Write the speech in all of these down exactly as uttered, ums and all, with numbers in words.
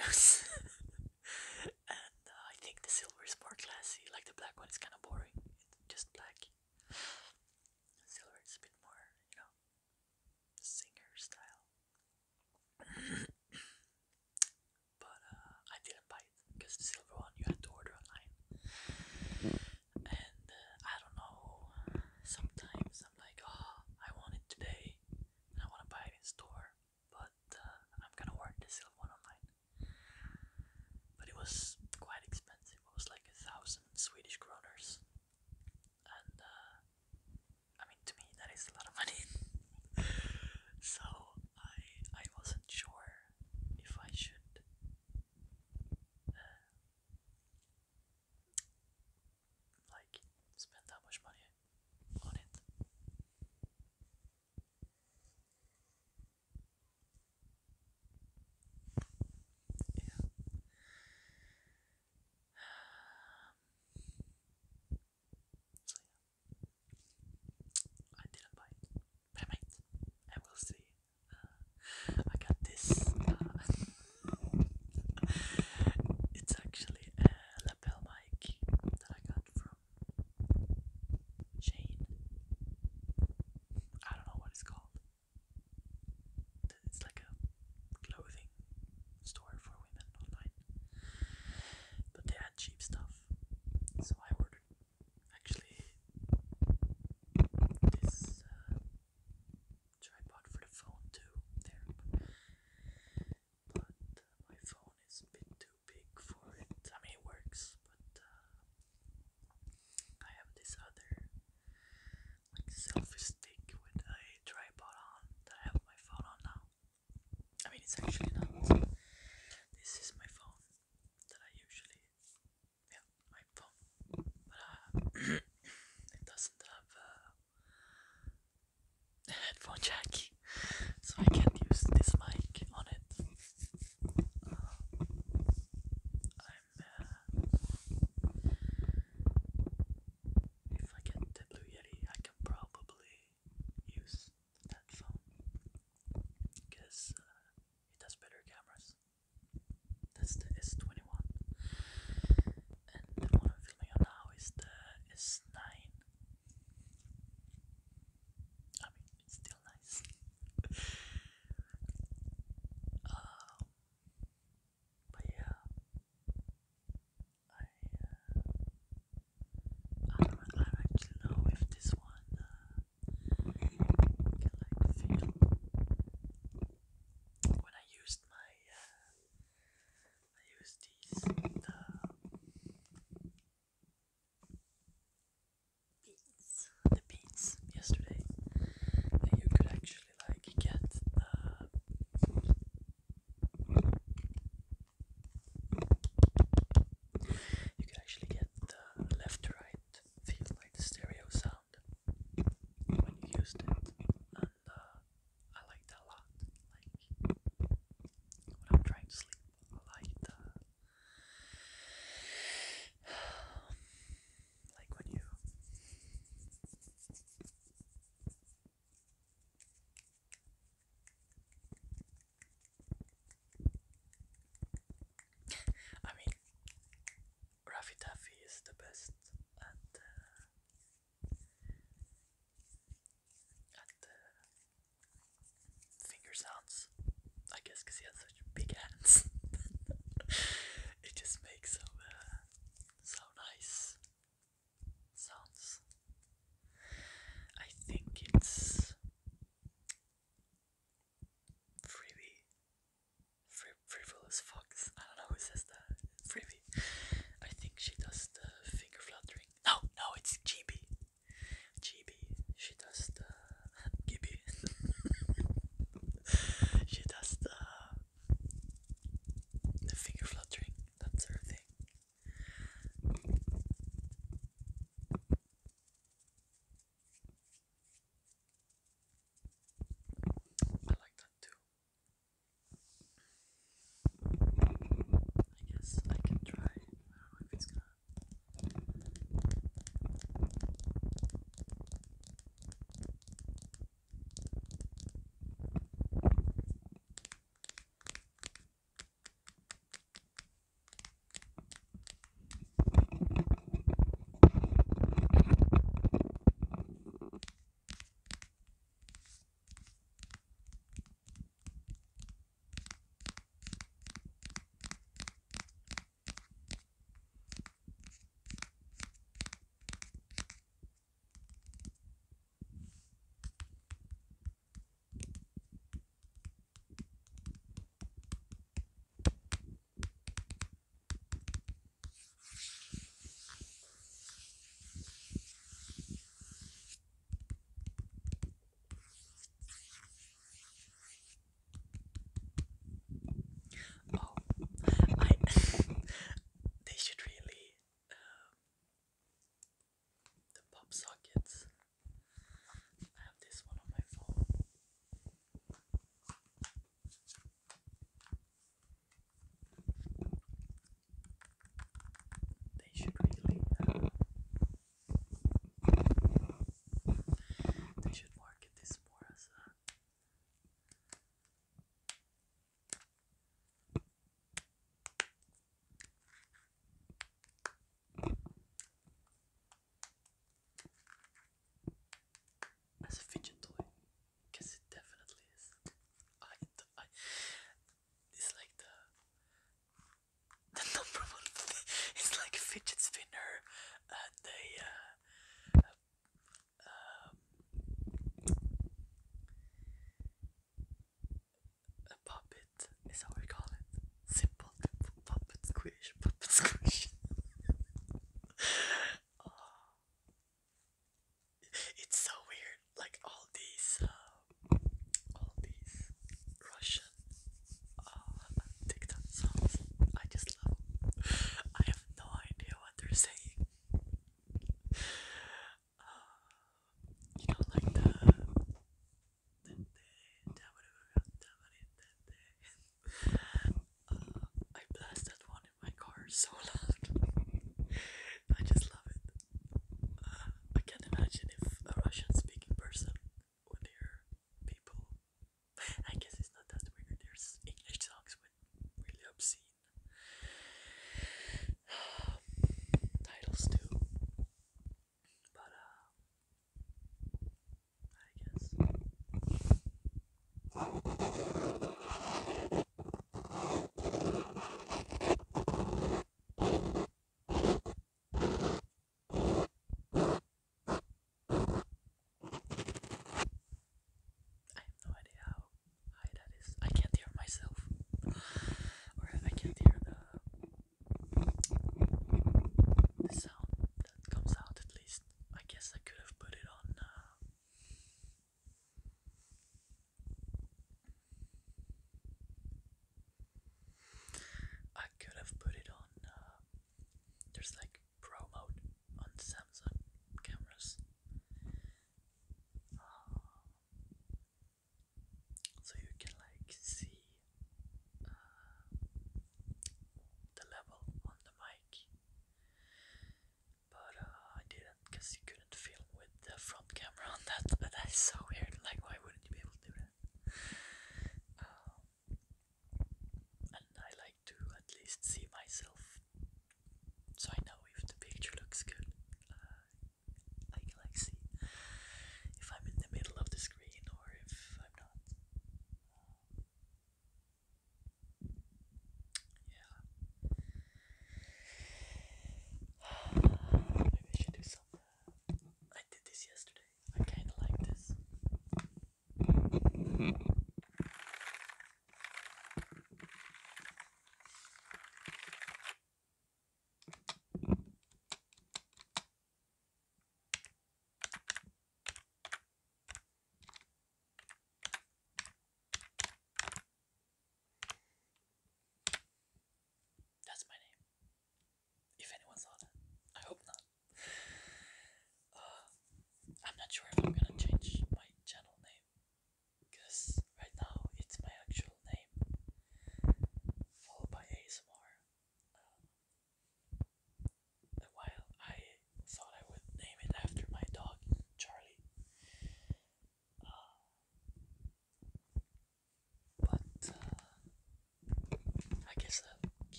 shoes. And uh, I think the silver is more classy. Like the black one is kind of boring. It's just black. Silver is a bit more, you know, singer style. But uh, I didn't buy it because the silver one you had to order online. And uh, I don't know. Sometimes I'm like, oh, I want it today, and I want to buy it in store, but uh, I'm gonna order the silver one online. But it was quite expensive. It was like a thousand Swedish kroners, and uh,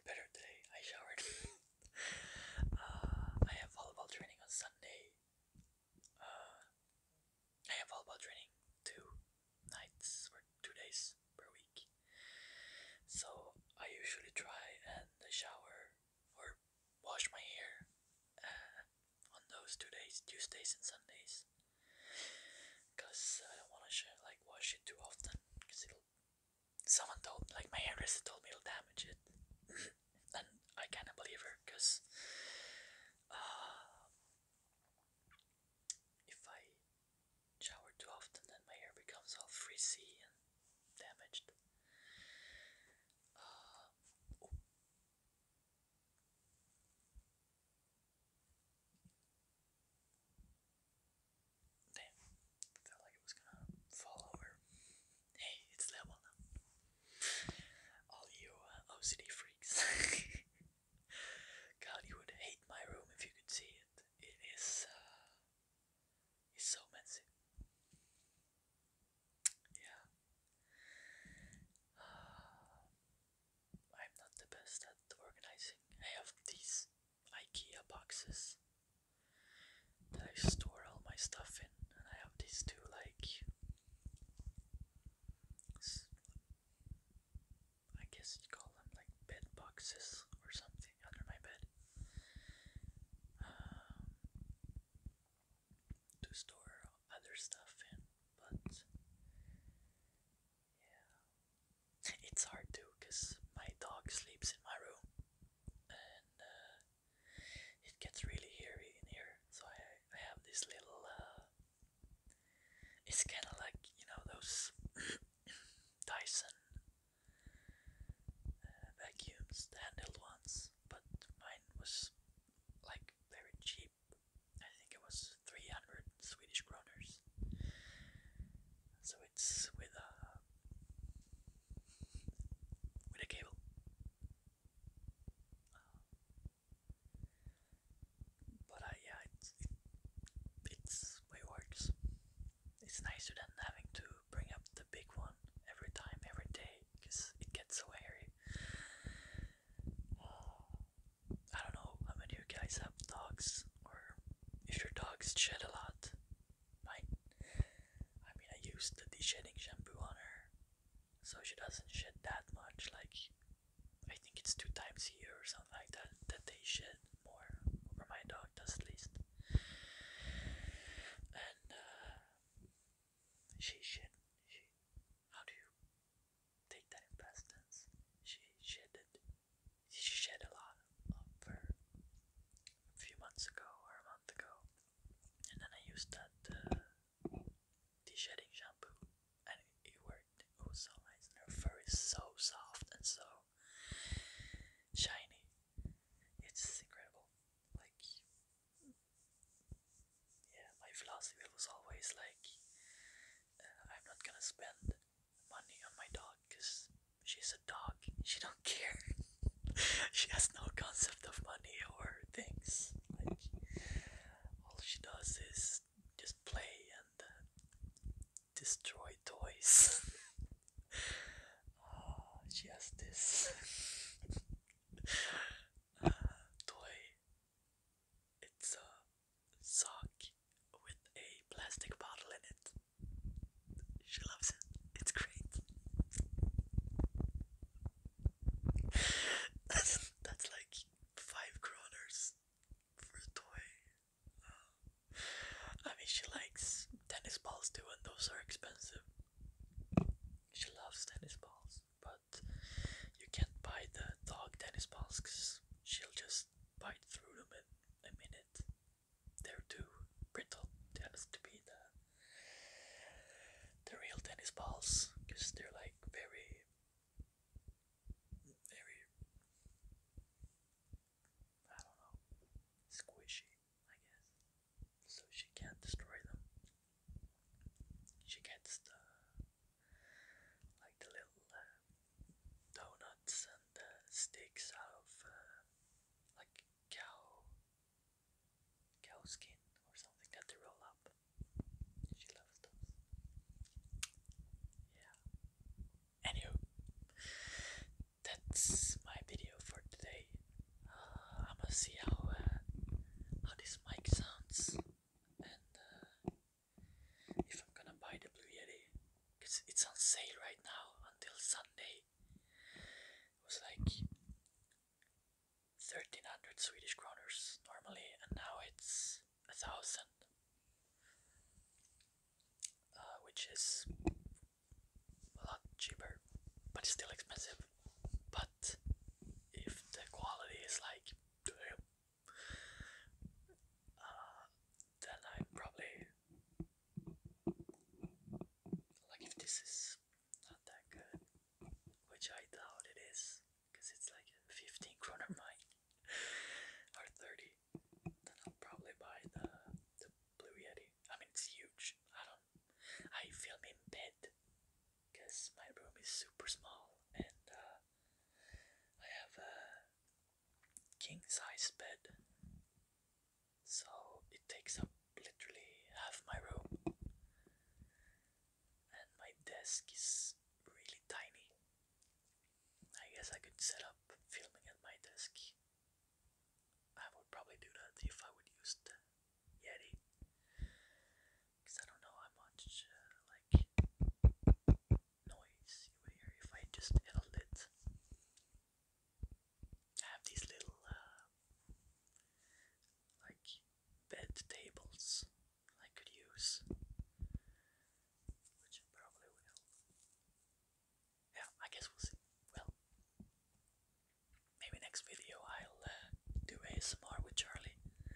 better today. I showered. uh, I have volleyball training on Sunday. Uh, I have volleyball training two nights or two days per week. So I usually try and shower or wash my hair uh, on those two days, Tuesdays and Sundays, because I don't want to like wash it too often. Because it'll. Someone told, like my hairdresser told me it'll damage it, and I kind of believe her because uh, if I shower too often, then my hair becomes all frizzy and damaged. Uh, oh. Damn, felt like it was gonna fall over. Hey, it's level now. All you uh, O C D freaks. God, you would hate my room if you could see it. It is, uh, it's so messy. Yeah. Uh, I'm not the best at organizing. I have these IKEA boxes that I store all my stuff in, and I have these two like I guess you'd call them like bed boxes or something under my bed um, to store other stuff in, but yeah, it's hard too because my dog sleeps in my room and uh, it gets really hairy in here, so I, I have this little uh, it's kind of like, you know, those Dyson uh, vacuums, the handheld ones, but mine was like very cheap. I think it was three hundred Swedish kroners. So it's with a with a cable. Uh, but I yeah, it's it, it's it works. It's nicer than having to bring up the big one every time, every day, because it gets so hairy. I don't know how many of you guys have dogs, or if your dogs shed a lot. Mine, I mean, I used the de-shedding shampoo on her, so she doesn't shed that much. Like, I think it's two times a year or something like that that they shed more, or my dog does at least. And uh, she shed. She, how do you take that in past tense? She shedded. She shed a lot of her a few months ago or a month ago, and then I used that uh, de-shedding shampoo, and it, it worked. It was so nice, and her fur is so soft and so shiny. It's incredible. Like, yeah, my philosophy was always like, uh, I'm not gonna spend money on my dog because she's a dog. She don't care. She has no concept of money or things. Like, all she does is just play and uh, destroy toys. Oh, she has this uh, toy. It's a sock with a plastic bottle in it. She loves it. It's great. that's, that's like five kroners for a toy. I mean, she likes tennis balls too, and those are expensive. She loves tennis balls, but you can't buy the dog tennis balls because she'll just bite through them in a minute. They're too brittle. It has to be the the real tennis balls because they're like very, very, I don't know, squishy, I guess. So she can't destroy them. She gets the like the little uh, donuts and uh, sticks out of uh, like cow cow skin or something that they roll up. She loves those. Yeah. Anywho, that's my video for today. king size bed, so it takes up literally half my room, and my desk is really tiny. I guess I could set up filming at my desk. I would probably do that if I would use the Yeti, because I don't know how much uh, like noise you would hear if I just held it. I have these little uh, like bed tables I could use, which I probably will. Yeah, I guess we'll see. Well, maybe next video I'll uh, do A S M R with Charlie,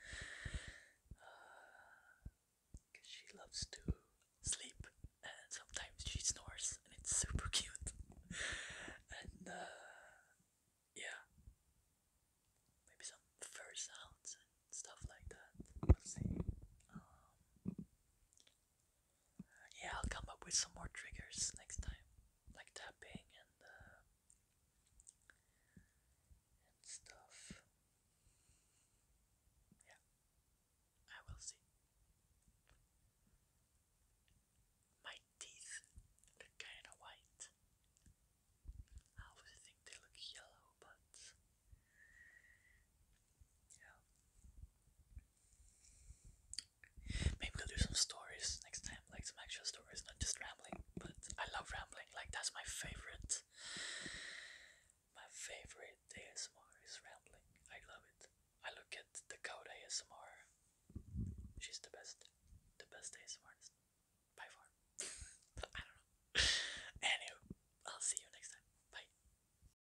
because she loves to sleep and sometimes she snores and it's super cute. And uh, yeah, maybe some fur sounds and stuff like that. We'll see. Um, yeah, I'll come up with some more triggers